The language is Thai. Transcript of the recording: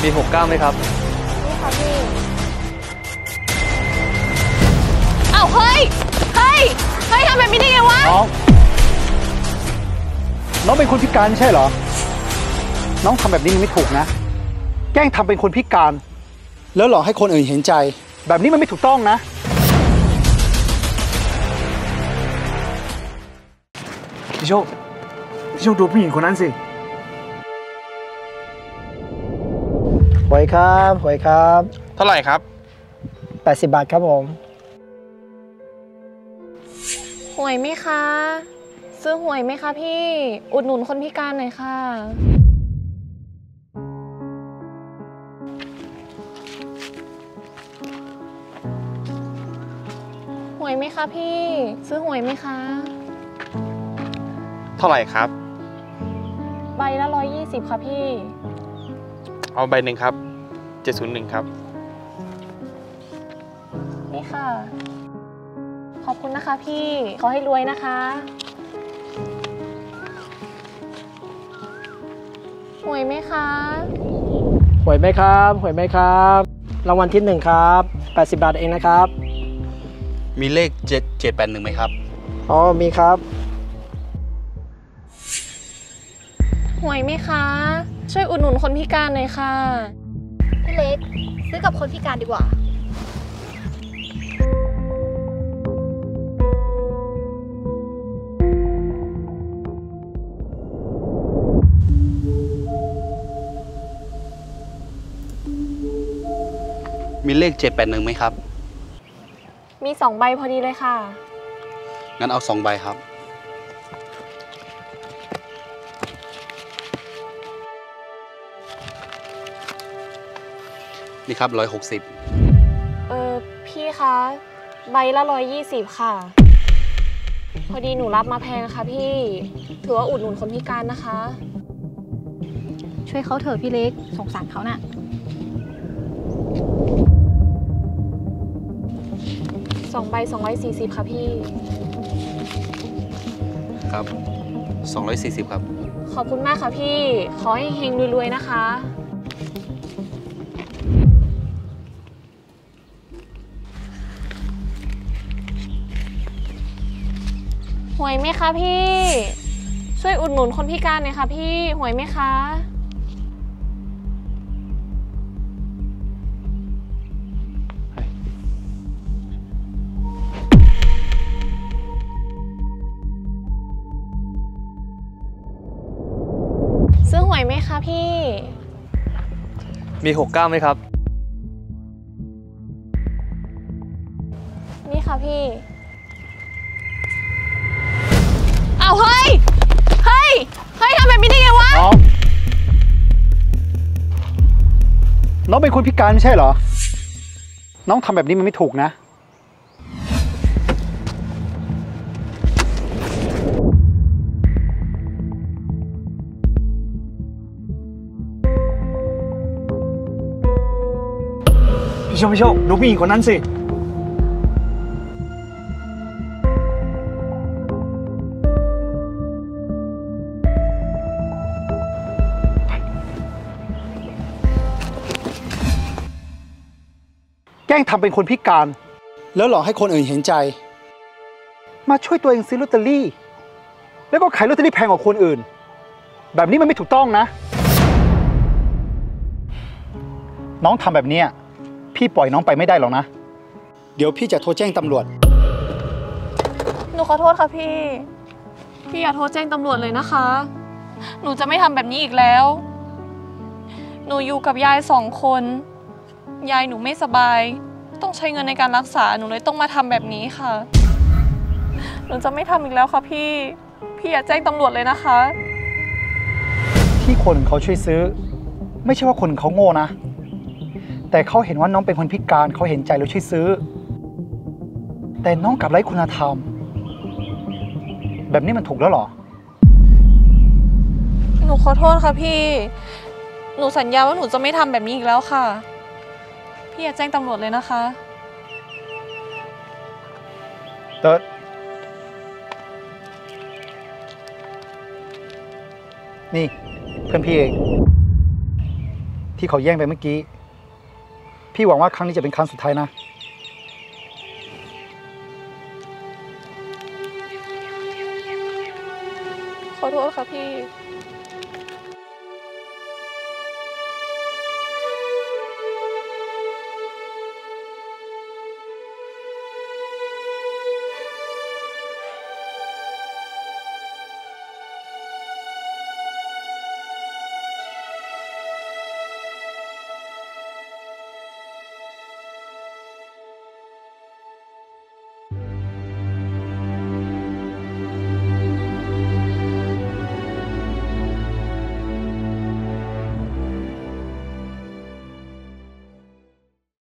มี69ไหมครับนี่ค่ะพี่อ้าวเฮ้ยทำแบบนี้ได้ไงวะน้องเป็นคนพิการใช่เหรอน้องทำแบบนี้มันไม่ถูกนะแกล้งทำเป็นคนพิการแล้วหลอกให้คนอื่นเห็นใจแบบนี้มันไม่ถูกต้องนะพี่โชคดูผู้หญิงคนนั้นสิหวยครับเท่าไหร่ครับ 80 บาทครับผมหวยไหมคะซื้อหวยไหมคะพี่อุดหนุนคนพิการหน่อยค่ะหวยไหมคะพี่ซื้อหวยไหมคะเท่าไหร่ครับใบละ120ค่ะพี่เอาใบหนึ่งครับ701ครับนี่ค่ะขอบคุณนะคะพี่ขอให้รวยนะคะหวยไหมคะหวยไหมครับรางวัลที่1ครับ80 บาทเองนะครับมีเลข781ไหมครับอ๋อมีครับหวยไหมคะช่วยอุดหนุนคนพิการหน่อยค่ะพี่เล็กซื้อกับคนพิการดีกว่ามีเลข781ไหมครับมี2 ใบพอดีเลยค่ะงั้นเอา2 ใบครับนี่ครับ160 พี่คะใบละ120ค่ะพอดีหนูรับมาแพงค่ะพี่ถือว่าอุดหนุนคนพิการนะคะช่วยเขาเถอะพี่เล็กสงสารเขาน่ะ 2 ใบ240ค่ะพี่ครับ240ครับขอบคุณมากค่ะพี่ขอให้เฮงรวยๆนะคะหวยไหมคะพี่ช่วยอุดหนุนคนพิการหน่อยค่ะพี่หวยไหมคะซื้อหวยไหมคะพี่มี69ไหมครับนี่ค่ะพี่เอาเฮ้ยทำแบบนี้ได้ไงวะน้องเป็นคนพิการไม่ใช่เหรอน้องทำแบบนี้มันไม่ถูกนะพี่โชคดูผู้หญิงคนนั้นสิแกล้งทำเป็นคนพิการแล้วหลอกให้คนอื่นเห็นใจมาช่วยตัวเองซื้อลอตเตอรี่แล้วก็ขายลอตเตอรี่แพงกว่าคนอื่นแบบนี้มันไม่ถูกต้องนะน้องทำแบบนี้พี่ปล่อยน้องไปไม่ได้หรอกนะเดี๋ยวพี่จะโทรแจ้งตำรวจหนูขอโทษค่ะพี่อย่าโทรแจ้งตำรวจเลยนะคะหนูจะไม่ทำแบบนี้อีกแล้วหนูอยู่กับยาย2 คนยายหนูไม่สบายต้องใช้เงินในการรักษาหนูเลยต้องมาทำแบบนี้ค่ะหนูจะไม่ทำอีกแล้วค่ะพี่อย่าแจ้งตำรวจเลยนะคะที่คนเขาช่วยซื้อไม่ใช่ว่าคนเขาโง่นะแต่เขาเห็นว่าน้องเป็นคนพิการเขาเห็นใจแล้วช่วยซื้อแต่น้องกลับไร้คุณธรรมแบบนี้มันถูกแล้วหรอหนูขอโทษค่ะพี่หนูสัญญาว่าหนูจะไม่ทำแบบนี้อีกแล้วค่ะพี่อย่าแจ้งตำรวจเลยนะคะเติร์ดนี่เพื่อนพี่เองที่เขาแย่งไปเมื่อกี้ พี่หวังว่าครั้งนี้จะเป็นครั้งสุดท้ายนะขอโทษค่ะพี่